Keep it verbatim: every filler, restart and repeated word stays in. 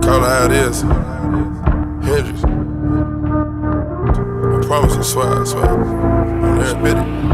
Call it how it is. Hendrix. I promise I swear, I swear. I'm there, Betty.